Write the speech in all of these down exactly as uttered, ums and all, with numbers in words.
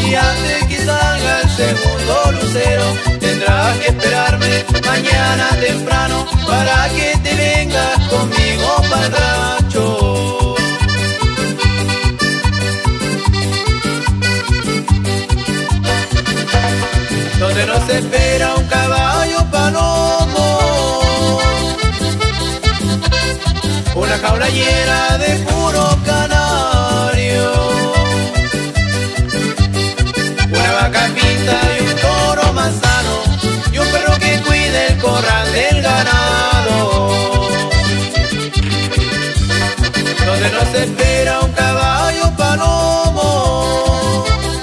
Y antes que salga el segundo lucero, tendrás que esperarme mañana temprano para que te vengas conmigo pa'l rancho. Donde nos espera un caballo palomo, una jaula llena de puro canario, una vaca pinta y un toro manzano, y un perro que cuide el corral del ganado. Donde nos espera un caballo palomo,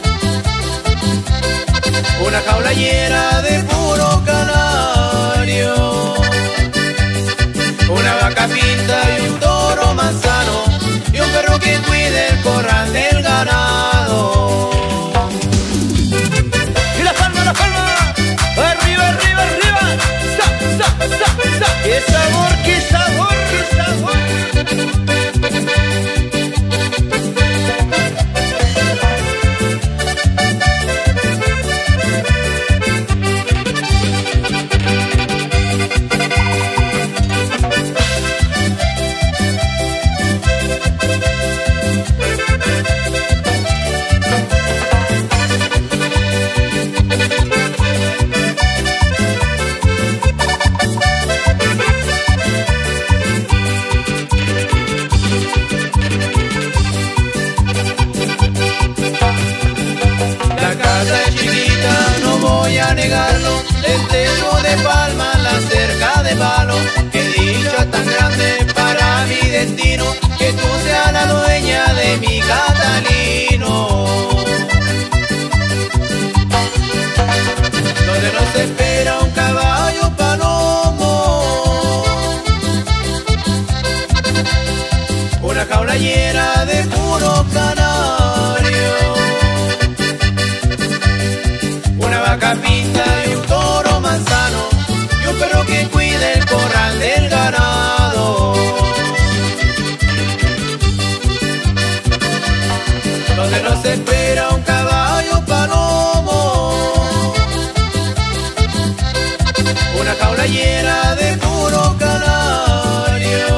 una jaula llena de puro canario, una vaca pinta y un toro manzano, y un perro que cuide el corral del ganado. Y la palma, la palma, arriba, arriba, arriba, sa, sa, sa, sa. ¡Qué sabor, qué sabor, qué sabor! El techo de palma, la cerca de palo, qué dicha tan grande para mi destino, que tú seas la dueña de mi Catalino. Donde nos espera un caballo palomo, una jaula llena de puro canario, una vaca pinta y un toro manzano, y un perro que cuide el corral del ganado. Donde nos espera un caballo palomo, una jaula llena de puro canario,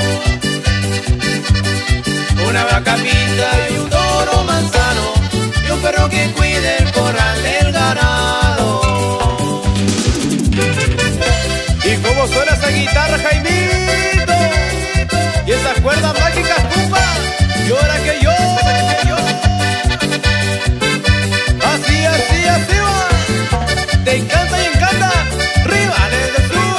una vaca pinta y un toro manzano, y un perro que cuide el corral del ganado. ¿Y cómo suena esa guitarra, Jaimito? Y esas cuerdas mágicas, compa. Y ahora que yo, que yo. Así, así, así va. Te encanta y encanta. Rivales del Sur.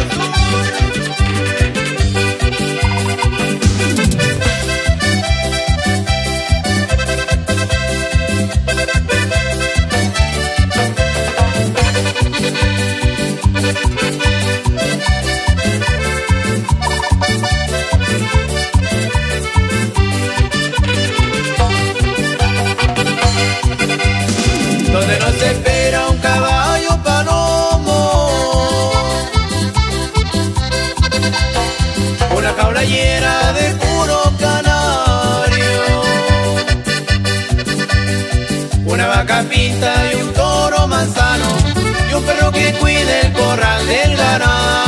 Donde nos espera un caballo palomo, una jaula llena de puro canario, una vaca pinta y un toro manzano, y un perro que cuide el corral del ganado.